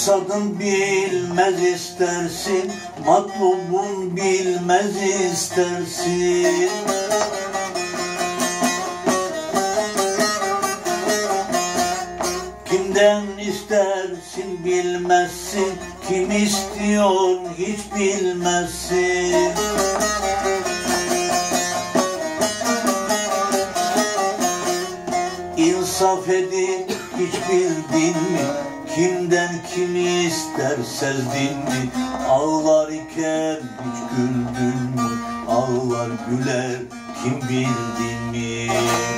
Maksadın bilmez istersin, matlubun bilmez istersin. Kimden istersin bilmezsin, kim istiyor hiç bilmezsin. İnsaf edip hiç bildin mi? Kimden kimi ister sezdin mi? Ağlar iken hiç güldün mü? Ağlar güler kim bildin mi?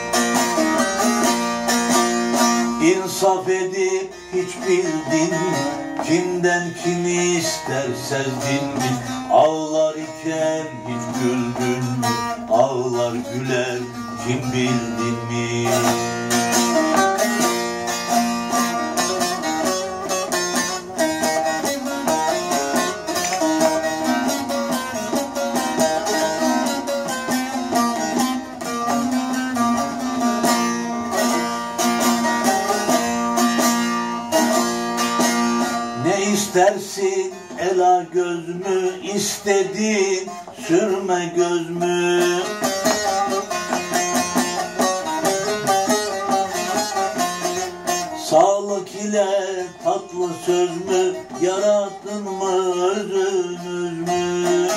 İnsaf edip hiç bildin mi? Kimden kimi ister sezdin mi? Ağlar iken hiç güldün mü? Ağlar güler kim bildin mi? Ne istersin ela göz mü, istediğin sürme göz mü? Sağlık ile tatlı söz mü, yarattın mı özünüz mü?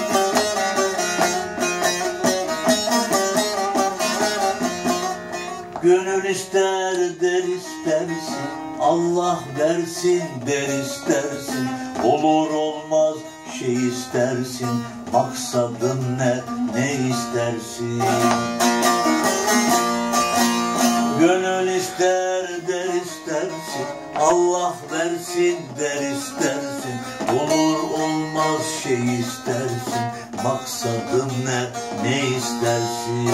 Gönül ister der istersin, Allah versin der istersin. Olur olmaz şey istersin, maksadın ne istersin? Gönül ister der istersin, Allah versin der istersin. Olur olmaz şey istersin, maksadın ne istersin?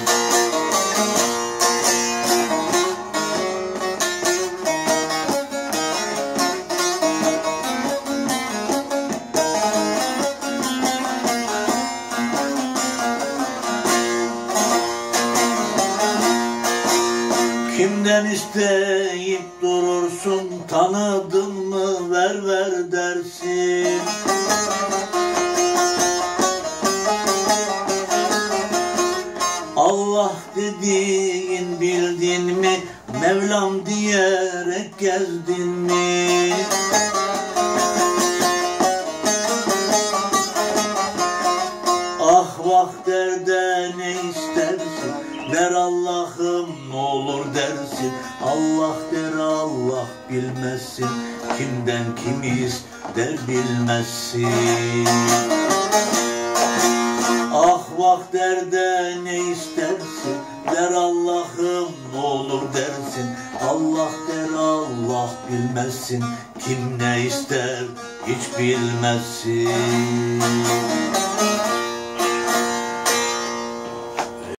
Kimden isteyip durursun, tanıdın mı ver ver dersin. Allah dediğin bildin mi, Mevlam diyerek gezdin mi? Ah vah derde ne istersin, der Allah'ım ne olur dersin. Allah der Allah bilmezsin, kimden kimiz der bilmezsin. Ah vah derde ne istersin, der Allah'ım ne olur dersin. Allah der Allah bilmezsin, kim ne ister hiç bilmezsin.